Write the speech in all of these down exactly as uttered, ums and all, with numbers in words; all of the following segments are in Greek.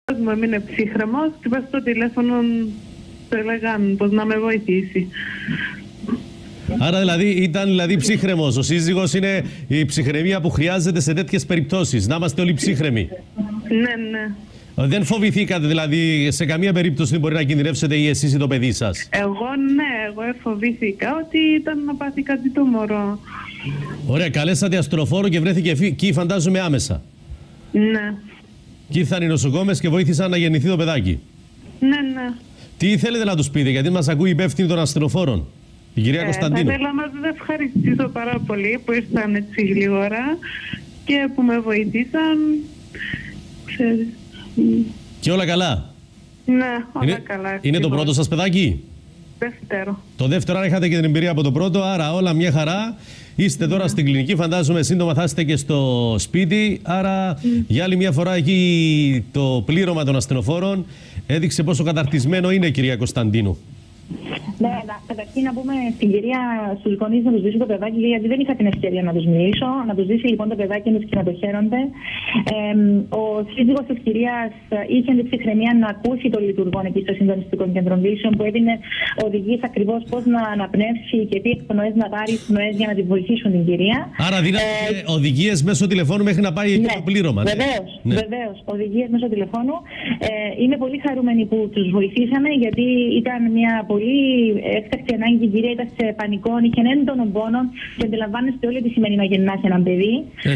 Μου έμεινε ψύχρεμος και πας στο τηλέφωνο του έλεγαν πως να με βοηθήσει. Άρα δηλαδή ήταν δηλαδή ψύχρεμος. Ο σύζυγος είναι η ψυχραιμία που χρειάζεται σε τέτοιες περιπτώσεις. Να είμαστε όλοι ψύχρεμοι. Ναι, ναι. Δεν φοβηθήκατε δηλαδή σε καμία περίπτωση ότι μπορεί να κινδυνεύσετε ή εσείς ή το παιδί σας? Εγώ ναι, εγώ φοβήθηκα ότι ήταν να πάθει κάτι το μωρό. Ωραία, καλέσατε ασθενοφόρο και βρέθηκε εκεί φαντάζομαι άμεσα. Ναι. Και ήρθαν οι νοσοκόμες και βοήθησαν να γεννηθεί το παιδάκι. Ναι, ναι. Τι θέλετε να τους πείτε, γιατί μας ακούει η υπεύθυνη των ασθενοφόρων, η κυρία Ε, Κωνσταντίνου. θα ήθελα να σας ευχαριστήσω πάρα πολύ που ήρθαν έτσι γλίγορα και που με βοηθήσαν. Ξέρεις. Και όλα καλά? Ναι, όλα Είναι, καλά. είναι το πρώτο σας παιδάκι? Δεύτερο. Το δεύτερο, άρα είχατε και την εμπειρία από το πρώτο, άρα όλα μια χαρά. Είστε τώρα στην κλινική, φαντάζομαι σύντομα θα είστε και στο σπίτι. Άρα mm. για άλλη μια φορά εκεί το πλήρωμα των ασθενοφόρων έδειξε πόσο καταρτισμένο είναι η κυρία Κωνσταντίνου. Ναι, καταρχήν να πούμε στην κυρία στους γονείς να τους δώσει το παιδάκι, γιατί δεν είχα την ευκαιρία να τους μιλήσω. Να τους δώσει λοιπόν το παιδάκι τους και να το χαίρονται. Ε, ο σύζυγος της κυρίας είχε την ψυχραιμία να ακούσει το λειτουργόν εκεί στο συντονιστικό κέντρο λύσεων, που έδινε οδηγίες ακριβώς πώς να αναπνεύσει και τι εκπνοές να πάρει εκπνοές για να τη βοηθήσουν την κυρία. Άρα δίνατε ε, οδηγίες μέσω τηλεφώνου μέχρι να πάει εκεί ναι, το πλήρωμα. Βεβαίως, ναι. βεβαίως. Οδηγίες μέσω τηλεφώνου. Ε, είμαι πολύ χαρούμενη που τους βοηθήσαμε, γιατί ήταν μια πολύ έκτακτη ανάγκη. Η κυρία ήταν σε πανικό, είχε έντονο πόνο και αντιλαμβάνεστε όλοι τι σημαίνει να γεννάς έναν παιδί. Ε,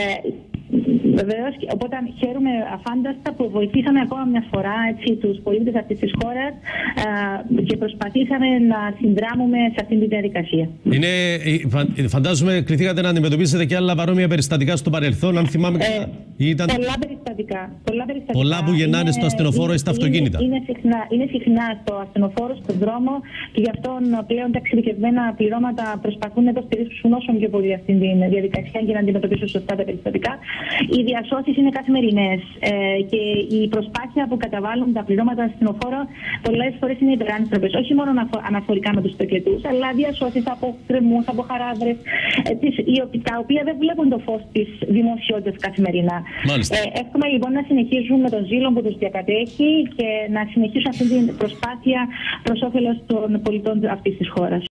Βεβαίως, οπότε χαίρομαι αφάνταστα που βοηθήσαμε ακόμα μια φορά έτσι, τους πολίτες αυτής της χώρας και προσπαθήσαμε να συνδράμουμε σε αυτήν τη διαδικασία. Είναι, φαντάζομαι κληθήκατε να αντιμετωπίσετε και άλλα παρόμοια περιστατικά στο παρελθόν, αν θυμάμαι καλά. Ε, ήταν... πολλά, περιστατικά, πολλά περιστατικά. Πολλά που γεννάνε είναι, στο ασθενοφόρο ή στα αυτοκίνητα. Είναι, είναι, συχνά, είναι συχνά στο ασθενοφόρο, στον δρόμο, και γι' αυτό πλέον τα εξειδικευμένα πληρώματα προσπαθούν να το στηρίξουν όσο πιο πολύ αυτή τη διαδικασία για να αντιμετωπίσουν σωστά τα περιστατικά. Οι διασώσεις είναι καθημερινές ε, και η προσπάθεια που καταβάλουν τα πληρώματα ασθενοφόρων πολλές φορές είναι υπεράνθρωπες. Όχι μόνο αναφορικά με τους τοκετούς, αλλά διασώσεις από κρεμούς, από χαράδρες, ε, τα οποία δεν βλέπουν το φως της δημοσιότητας καθημερινά. Ε, εύχομαι λοιπόν να συνεχίσουν με τον ζήλο που τους διακατέχει και να συνεχίσουν αυτή την προσπάθεια προς όφελος των πολιτών αυτής της χώρας.